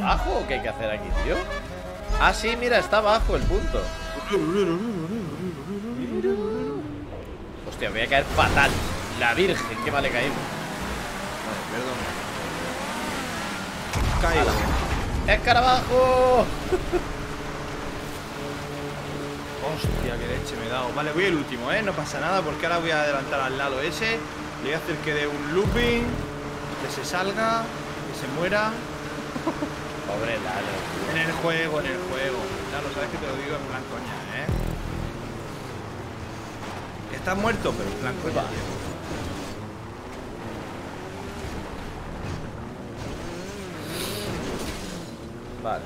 abajo o qué hay que hacer aquí, tío? Ah, sí, mira, está abajo el punto. Hostia, voy a caer fatal. La virgen, qué mal he caído. Vale, perdón. Caigo. ¡Escarabajo! Hostia, qué leche me he dado. Vale, voy el último, no pasa nada porque ahora voy a adelantar al Lalo ese. Le voy a hacer que dé un looping, que se salga, que se muera. Pobre Lalo. En el juego, Lalo, sabes que te lo digo en plan coña, Estás muerto, pero en plan coña, tío. Vale.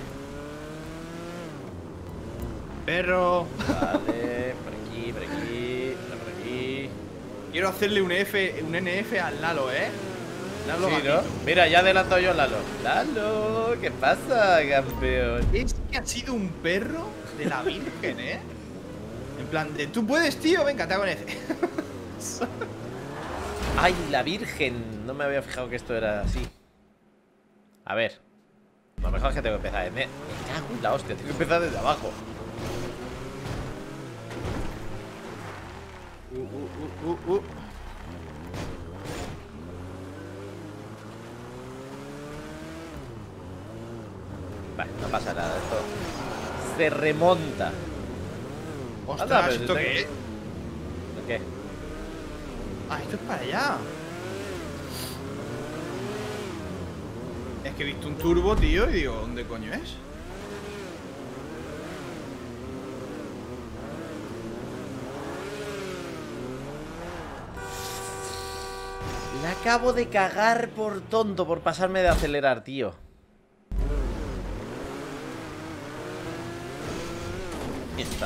Perro. Vale, por aquí, por aquí, por aquí. Quiero hacerle un NF al Lalo, Lalo Sí, bajito. ¿no? Mira, ya adelanto yo a Lalo. Lalo, ¿qué pasa, campeón? Es que ha sido un perro de la virgen, En plan de, tú puedes, tío, venga, te hago en F. ¡Ay, la virgen! No me había fijado que esto era así. A ver. Lo mejor es que tengo que empezar. Me cago en la hostia, tengo que empezar desde abajo. Vale, no pasa nada, esto se remonta. Ostras, Anda, pero ¿esto si qué es? ¿Qué? Ah, esto es para allá. Es que he visto un turbo, tío, y digo, ¿dónde coño es? La acabo de cagar por tonto, por pasarme de acelerar, tío. Ahí está.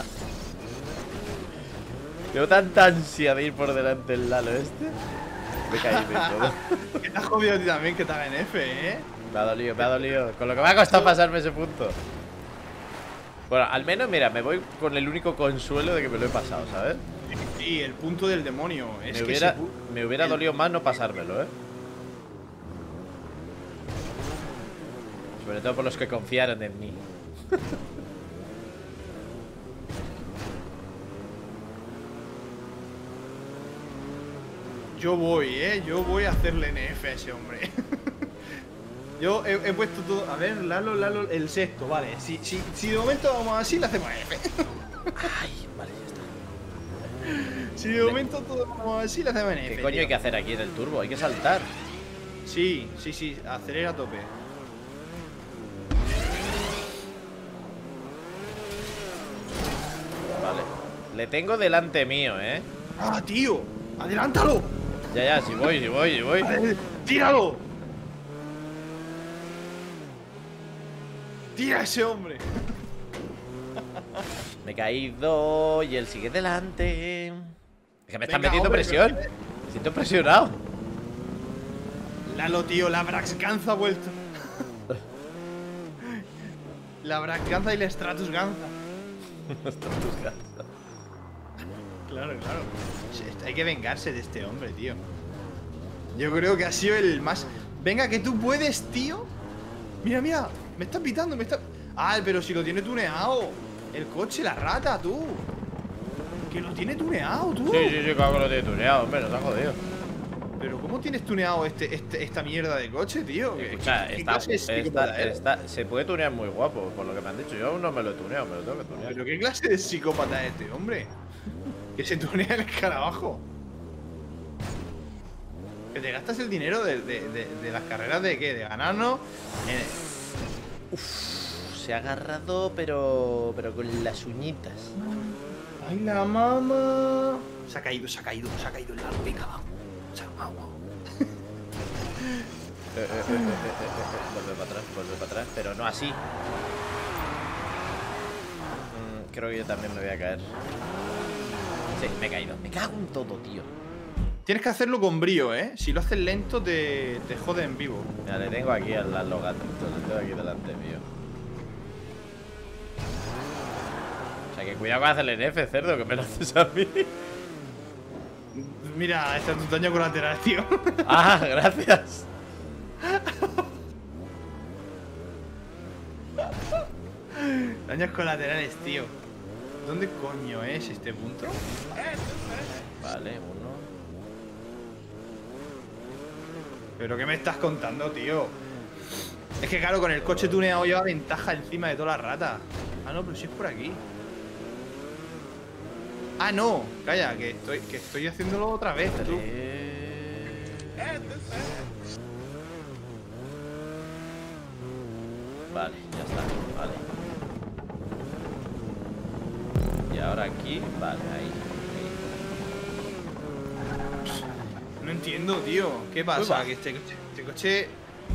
Tengo tanta ansia de ir por delante del Lalo este. Me caí de todo. Que te has jodido a ti también que te haga en F, Me ha dolido, me ha dolido. Con lo que me ha costado pasarme ese punto. Bueno, al menos, mira, me voy con el único consuelo de que me lo he pasado, ¿sabes? Sí, el punto del demonio. Es Me hubiera dolido más no pasármelo, Sobre todo por los que confiaron en mí. Yo voy, yo voy a hacerle NF a ese hombre. Yo he puesto todo. A ver, Lalo, el sexto, vale. Si de momento vamos así, le hacemos NF. Ay, vale, ya está. Si de momento todo vamos así, le hacemos NF. ¿Qué coño hay que hacer aquí en el turbo? Hay que saltar. Sí, acelera a tope. Vale. Le tengo delante mío, ¡Ah, tío! ¡Adelántalo! Ya, si voy. ¡Tíralo! ¡Tira a ese hombre! Me he caído y él sigue delante. Es que me están Venga, metiendo hombre, presión. pero- Me siento presionado. Lalo, tío, la Braxganza ha vuelto. La Braxganza y la Stratus Ganza. Claro. Hay que vengarse de este hombre, tío. Yo creo que ha sido el más... Venga, que tú puedes, tío. Mira, me está pitando, Ah, pero si lo tiene tuneado. El coche, la rata, tú. Que lo tiene tuneado, tú. Sí, claro que lo tiene tuneado, hombre, nos ha jodido. Pero ¿cómo tienes tuneado esta mierda de coche, tío? Escucha, ¿Qué clase de psicópata eres? se puede tunear muy guapo, por lo que me han dicho. Yo aún no me lo he tuneado, me lo tengo que tunear. ¿Pero qué clase de psicópata es este hombre? Que se tunea el escarabajo. Que te gastas el dinero de las carreras de ¿qué? De ganarnos. Se ha agarrado, pero con las uñitas. ¡Ay, la mamá! Se ha caído el largo. Venga, vamos. Vamos. Vuelve para atrás, pero no así. Creo que yo también me voy a caer. Sí, me he caído. Me cago en todo, tío. Tienes que hacerlo con brío, Si lo haces lento, te jode en vivo. Mira, le tengo aquí al gato. Le tengo aquí delante mío. O sea, que cuidado con hacerle NF, cerdo, que me lo haces a mí. Mira, este es tu daño colateral, tío. Daños colaterales, tío. ¿Dónde coño es este punto? Vale, uno. ¿Pero qué me estás contando, tío? Es que claro, con el coche tuneado lleva ventaja encima de todas las ratas. Ah, no, pero si es por aquí. Ah, no. Calla, que estoy haciéndolo otra vez, tú. Vale, ya está. Vale. Y ahora aquí, vale, ahí. No entiendo, tío. ¿Qué pasa? Que este coche...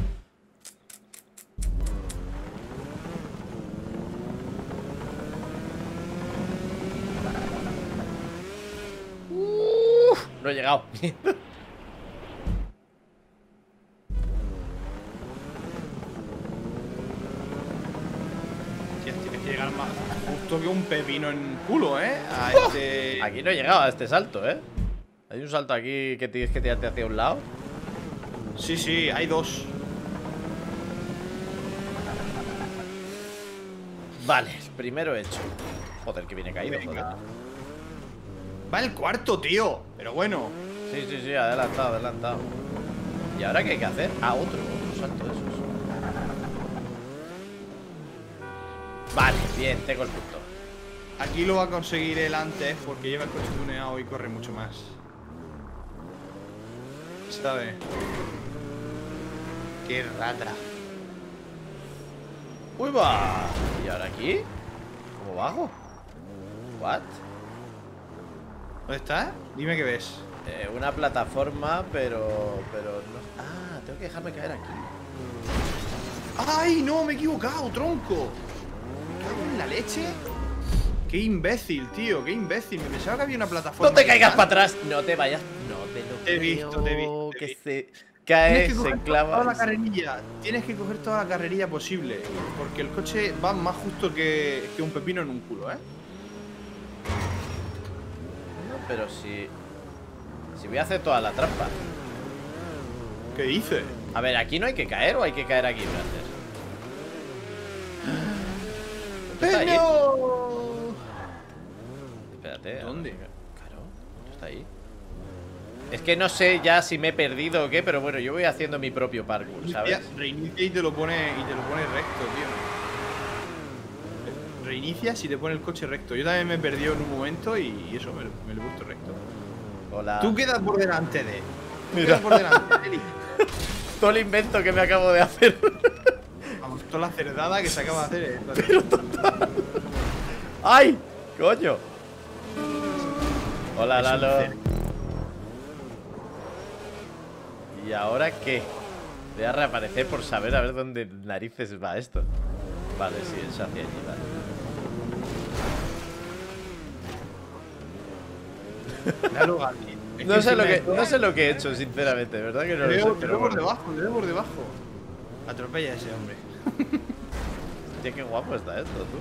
No he llegado. Tienes que llegar más justo que un pepino en culo, ¿eh? A este... Aquí no he llegado a este salto, ¿eh? Hay un salto aquí que tienes que tirarte hacia un lado. Sí, sí, hay dos. Vale, el primero hecho. Joder, que viene caído, joder. Va el cuarto, tío. Pero bueno. Sí, sí, sí, adelantado, adelantado. ¿Y ahora qué hay que hacer? Ah, otro salto de esos. Vale, bien, tengo el punto. Aquí lo va a conseguir él antes porque lleva el coche tuneado y corre mucho más. ¿Sabes? ¡Qué rata! ¡Uy, va! ¿Y ahora aquí? ¿Cómo bajo? ¿What? ¿Dónde está? Dime qué ves. Una plataforma, pero no... Ah, tengo que dejarme caer aquí. ¡Ay, no! Me he equivocado, tronco. ¿Me cago en la leche? ¡Qué imbécil, tío! ¡Qué imbécil! Me pensaba que había una plataforma. ¡No te caigas detrás. para atrás! No te vayas. No te lo Te he visto, te he visto, que te he visto. se cae, Tienes que se coger toda clava. la carrerilla. Tienes que coger toda la carrerilla posible. Porque el coche va más justo que un pepino en un culo, ¿eh? No, pero si voy a hacer toda la trampa. ¿Qué dices? A ver, ¿aquí no hay que caer o hay que caer aquí, Frances? ¿Está ahí? ¡No! Espérate. ¿Dónde? Claro, está ahí. Es que no sé ya si me he perdido o qué, pero bueno, yo voy haciendo mi propio parkour, ¿sabes? Reinicia y te lo pone recto, tío. Reinicia si te pone el coche recto. Yo también me he perdido en un momento y eso, me lo he puesto recto. Hola. Tú quedas por delante de. Mira. Quedas por delante de Eli. Todo el invento que me acabo de hacer. Vamos, toda la cerdada que se acaba de hacer. Pero total. ¡Ay! ¡Coño! Hola, Lalo. ¿Y ahora qué? Voy a reaparecer por saber a ver dónde narices va esto. Vale, sí, es hacia allí, vale. Dalo, Gatti. Es No sé me- lo que he hecho, sinceramente, ¿verdad? Que no lo sé, Te veo pero por bueno. debajo, te veo por debajo. Atropella a ese hombre. Hostia, qué guapo está esto, tú.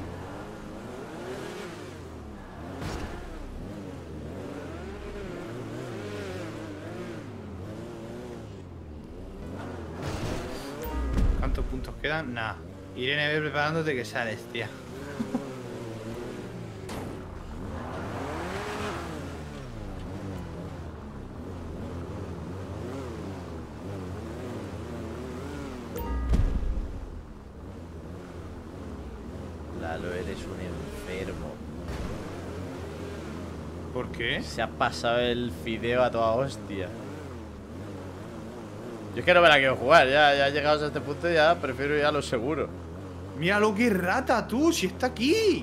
¿Cuántos puntos quedan? Nah. Irene, ve preparándote que sales, tía. Lalo, eres un enfermo. ¿Por qué? Se ha pasado el fideo a toda hostia. Yo es que no me la quiero jugar, ya llegados a este punto ya prefiero ir a lo seguro. Míralo, qué rata, tú, si está aquí.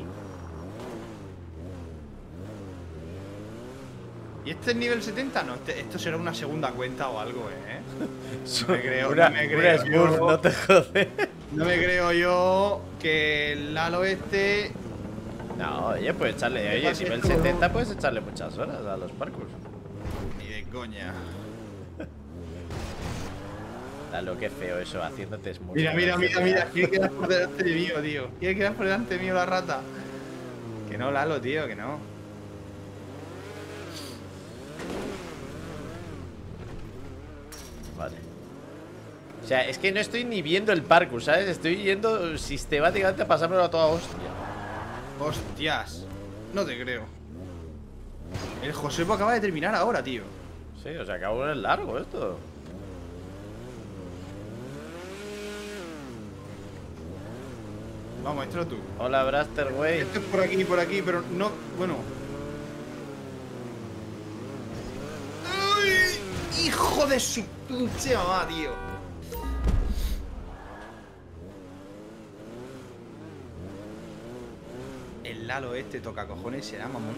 ¿Y este es nivel 70? No, esto será una segunda cuenta o algo, ¿eh? No me creo, una, no me creo una Smurf, yo. no te jodes. No me creo yo que el Lalo este... No, oye, pues echarle, oye, pasa nivel esto? 70 puedes echarle muchas horas a los parkours. Ni de coña. Lalo, qué feo eso, haciéndote Smurf. Mira, mira, mira, mira. Quiere quedar por delante de mío, tío. Quiere quedar por delante mío la rata. Que no, Lalo, tío, que no. Vale. O sea, es que no estoy ni viendo el parkour, ¿sabes? Estoy yendo sistemáticamente a pasármelo a toda hostia. Hostias. No te creo. El Josepo acaba de terminar ahora, tío. Sí, o sea, que aún es largo esto. Vamos, esto tú. Hola, Braster, güey. Esto es por aquí, pero no... Bueno. ¡Ay! ¡Hijo de su pinche mamá, tío! El Lalo este toca cojones será mamón.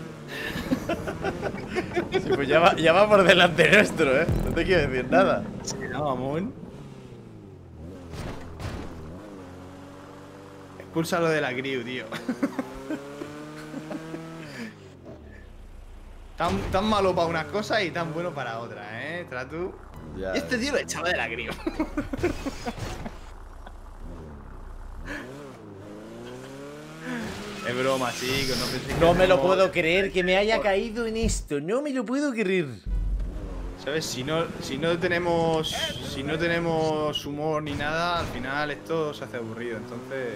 Sí, pues ya va por delante nuestro, ¿eh? No te quiero decir nada. Será mamón. Expúlsalo de la crew, tío. Tan malo para unas cosas y tan bueno para otras, Tratu. Ya. Y este tío lo echaba de la crew. Es broma, chicos, no penséis que No me lo tenemos- puedo creer que me haya caído en esto. No me lo puedo creer. ¿Sabes? Si no tenemos humor ni nada, al final esto se hace aburrido, entonces...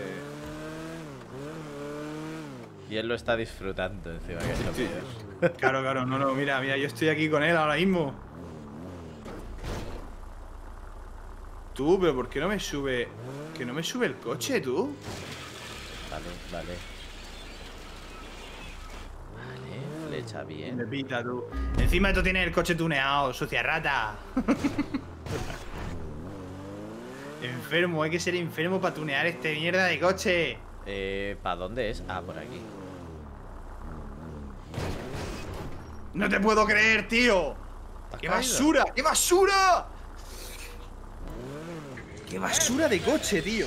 Y él lo está disfrutando encima. Que es lo Sí. peor. Claro, no, mira, yo estoy aquí con él ahora mismo. Tú, pero ¿por qué no me sube? ¿Que no me sube el coche, tú? Vale. Vale, flecha bien. Me pita, tú. Encima tú tienes el coche tuneado, sucia rata. Enfermo, hay que ser enfermo para tunear este mierda de coche. ¿Para dónde es? Ah, por aquí. No te puedo creer, tío. ¿Te has ¡Qué caído? basura! ¡Qué basura! ¡Qué basura de coche, tío!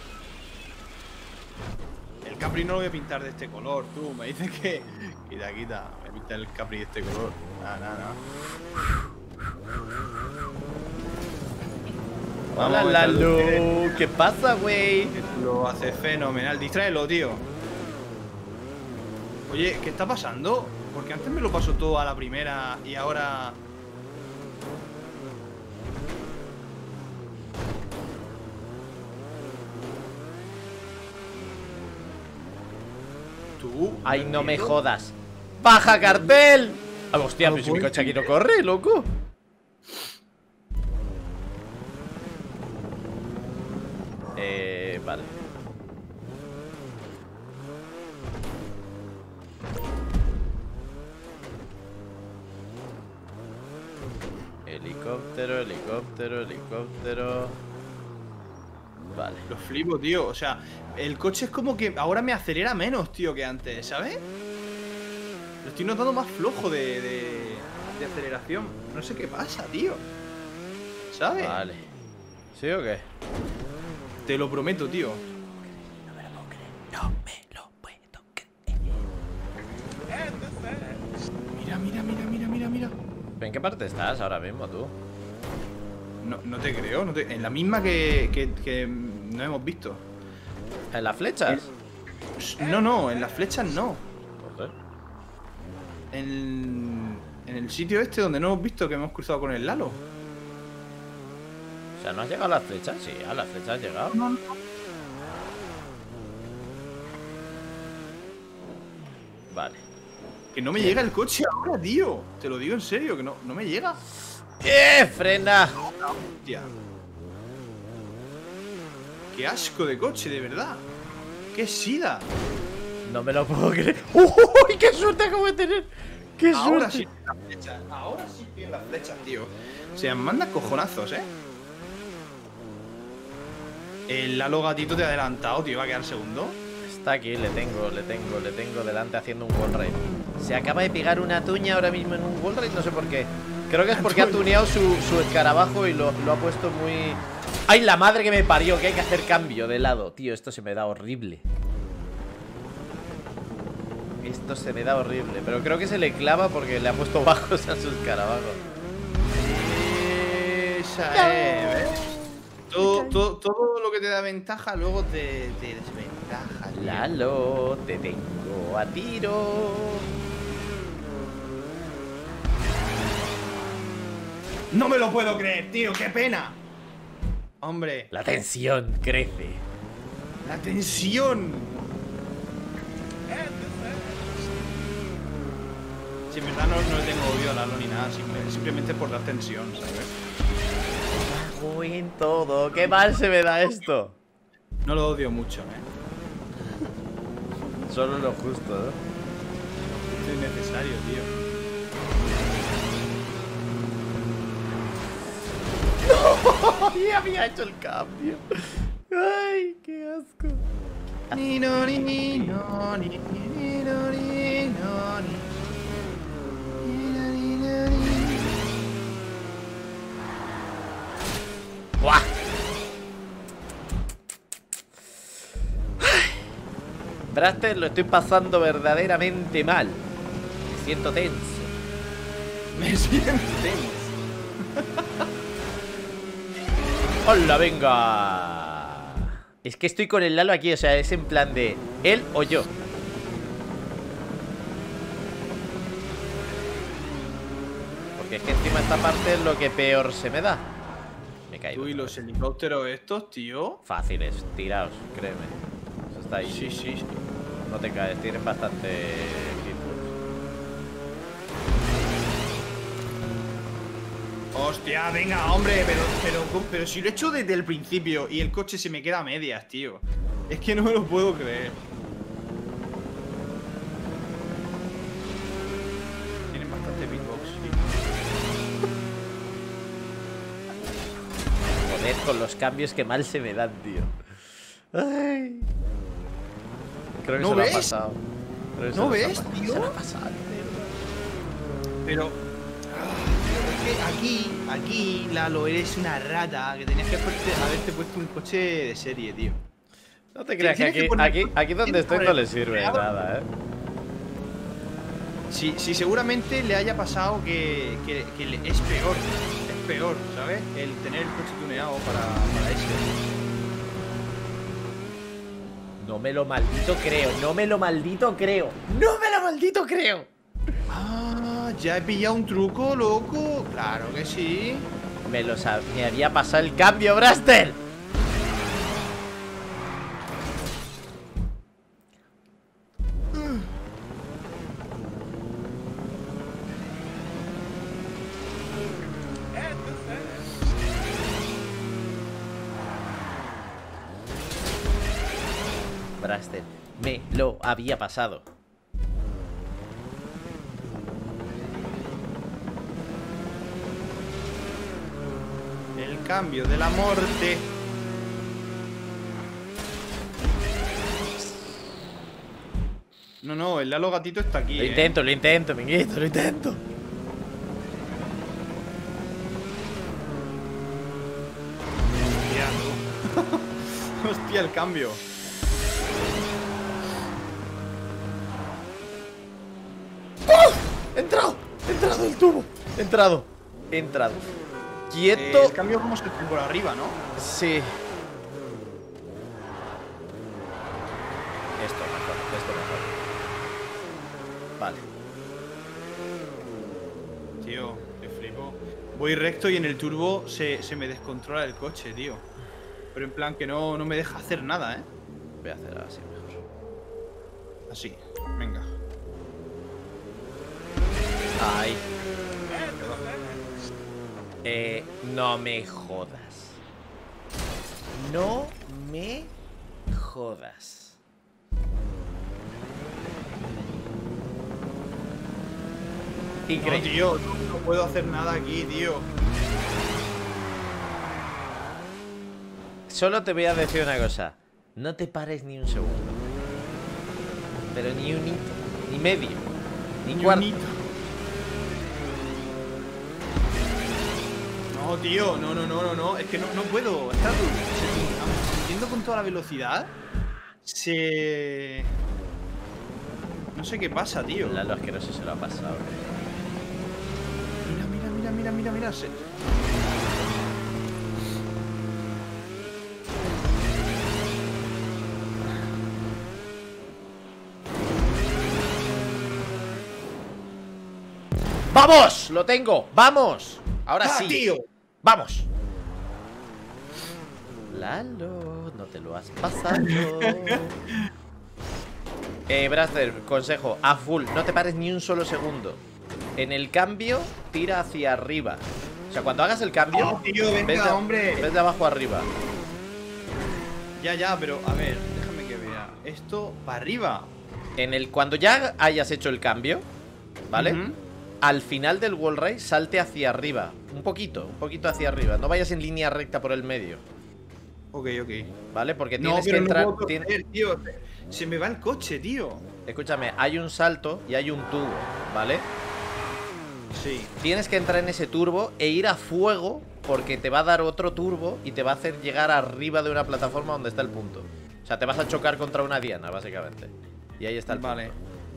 El Capri no lo voy a pintar de este color, tú. Me dicen que... Quita. Me pinta el Capri de este color. Nada. Hola, Vamos, Lalo. ¿Qué pasa, güey? Lo hace fenomenal. Distráelo, tío. Oye, ¿qué está pasando? Porque antes me lo paso todo a la primera y ahora... Tú... Ay, no me jodas. ¡Baja cartel! Ah, hostia, No pues si mi puedo coche aquí no corre, loco. Vale. Helicóptero. Vale. Lo flipo, tío. O sea, el coche es como que ahora me acelera menos, tío, que antes, ¿sabes? Lo estoy notando más flojo de aceleración. No sé qué pasa, tío. ¿Sabes? Vale. ¿Sí o qué? Te lo prometo, tío. No me lo puedo creer. Mira. ¿En qué parte estás ahora mismo, tú? No te creo. En la misma que no hemos visto. ¿En las flechas? No, en las flechas no. Joder. En el sitio este donde no hemos visto que hemos cruzado con el Lalo. O sea, ¿no has llegado a las flechas? Sí, a las flechas has llegado. No. Vale. Que no me llega el coche ahora, tío. Te lo digo en serio, que no me llega. ¡Frena! Hostia. Qué asco de coche, de verdad. Qué sida. No me lo puedo creer. ¡Uy! ¡Qué suerte acabo de tener! ¡Qué Ahora suerte! sí en las flechas. Ahora sí estoy en las flechas, tío. O sea, manda cojonazos, El Lalo Gatito te ha adelantado, tío. Va a quedar segundo. Está aquí, le tengo delante haciendo un wallride. Se acaba de pegar una tuña ahora mismo en un wallride, no sé por qué. Creo que es porque ha tuneado su escarabajo y lo ha puesto muy... ¡Ay, la madre que me parió! Que hay que hacer cambio de lado. Tío, esto se me da horrible. Esto se me da horrible. Pero creo que se le clava porque le ha puesto bajos a su escarabajo. Esa es, ¿ves? Todo lo que te da ventaja luego te desventaja, tío. Lalo, te tengo a tiro. No me lo puedo creer, tío, qué pena. Hombre. La tensión crece. La tensión. Si en verdad no le tengo odio a Lalo ni nada, simplemente por la tensión, ¿sabes? Hago en todo. Qué mal se me da esto. No lo odio mucho, Solo lo justo, ¿no? Es innecesario, tío. ¡No! Ya había hecho el cambio. ¡Ay, qué asco! Ni no, ni no, ni no, ni no, ni. ¡Buah! Braster, lo estoy pasando verdaderamente mal. Me siento tenso. Me siento tenso. ¡Hola, venga! Es que estoy con el Lalo aquí, o sea, es en plan de él o yo. Porque es que encima esta parte es lo que peor se me da. Me caigo. Uy, los helicópteros estos, tío. Fáciles, tiraos, créeme. Eso está ahí. Sí, sí, sí. No te caes, tienen bastante hitbox. Hostia, venga, hombre, pero si lo he hecho desde el principio y el coche se me queda a medias, tío. Es que no me lo puedo creer. Tienen bastante beatbox, sí. Joder, con los cambios que mal se me dan, tío. Ay. Creo que ¿No se lo ha ves? pasado. ¿No ves, tío? Se lo ha pasado, tío. Pero es que aquí, Lalo, eres una rata que tenías que haberte puesto un coche de serie, tío. No te creas que aquí donde estoy no le sirve de nada, Sí, seguramente le haya pasado que es peor, ¿sabes? El tener el coche tuneado para ese. No me lo maldito creo, no me lo maldito creo. ¡No me lo maldito creo! Ah, ya he pillado un truco, loco. Claro que sí. Me había pasado el cambio, Braster. Braster, me lo había pasado. El cambio de la muerte. No, el Lalo Gatito está aquí. Lo intento, minguito, lo intento. Hostia, el cambio. ¡Oh! ¡Entrado! ¡Entrado el tubo! Entrado. Quieto. El cambio como se hace por arriba, ¿no? Sí. Esto mejor. Vale. Tío, qué flipo. Voy recto y en el turbo se me descontrola el coche, tío. Pero en plan que no me deja hacer nada, ¿eh? Voy a hacer así mejor. Así, venga. Ahí. No me jodas. No me jodas. Increíble. No, tío, no puedo hacer nada aquí, tío. Solo te voy a decir una cosa. No te pares ni un segundo. Pero ni un hito, ni medio, ni cuarto. No, tío, no. Es que no puedo. Está yendo con toda la velocidad. No sé qué pasa, tío. Lalo asqueroso se lo ha pasado. Mira. ¡Vamos! ¡Lo tengo! ¡Vamos! Ahora sí. Tío. ¡Vamos! Lalo, no te lo has pasado. Braster, consejo, a full, no te pares ni un solo segundo. En el cambio, tira hacia arriba. O sea, cuando hagas el cambio, Oh, tío, venga, hombre. ves de abajo arriba. Ya, pero a ver, déjame que vea. Esto para arriba. Cuando ya hayas hecho el cambio, ¿vale? Ujú. Al final del wall race, salte hacia arriba. Un poquito hacia arriba. No vayas en línea recta por el medio. Ok. ¿Vale? Porque No, tienes que pero entrar. no puedo proceder, tío. Se me va el coche, tío. Escúchame, hay un salto y hay un tubo, ¿vale? Sí. Tienes que entrar en ese turbo e ir a fuego, porque te va a dar otro turbo y te va a hacer llegar arriba de una plataforma donde está el punto. O sea, te vas a chocar contra una diana, básicamente. Y ahí está el punto. Vale.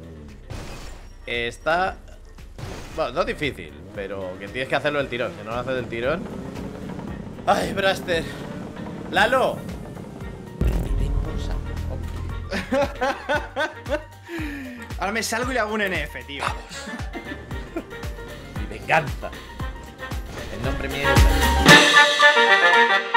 Está... Bueno, no difícil, pero que tienes que hacerlo del tirón. Si no lo haces del tirón... ¡Ay, Braster! ¡Lalo! Ahora me salgo y le hago un NF, tío. Mi venganza. En nombre mío.